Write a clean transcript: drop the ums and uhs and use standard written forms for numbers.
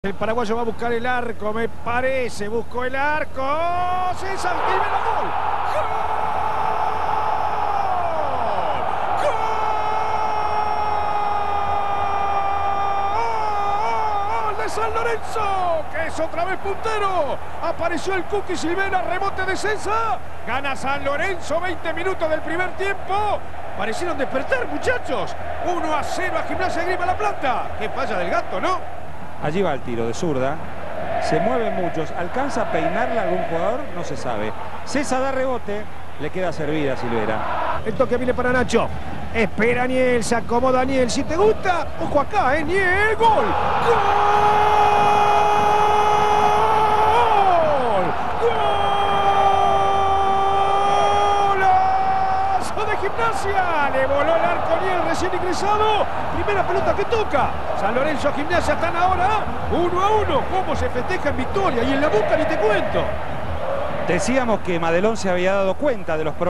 El paraguayo va a buscar el arco, me parece. Buscó el arco. César Rivera, gol. ¡Gol de San Lorenzo! Que es otra vez puntero. Apareció el Cookie Silvera, rebote de César. Gana San Lorenzo, 20 minutos del primer tiempo. Parecieron despertar, muchachos. 1-0 a Gimnasia de Grima La Plata. Qué falla del gato, ¿no? Allí va el tiro de zurda. Se mueven muchos. ¿Alcanza a peinarla algún jugador? No se sabe. César da rebote. Le queda servida a Silvera. El toque viene para Nacho. Espera Niel. Se acomoda Niel. Si te gusta, ojo acá, Niel. ¡Gol! ¡Gol! ¡Golazo de Gimnasia! Le voló el arco Niel, recién ingresado. Primera pelota que toca. San Lorenzo, Gimnasia están ahora 1-1. ¿Cómo se festeja en victoria? Y en la Boca ni te cuento. Decíamos que Madelón se había dado cuenta de los problemas.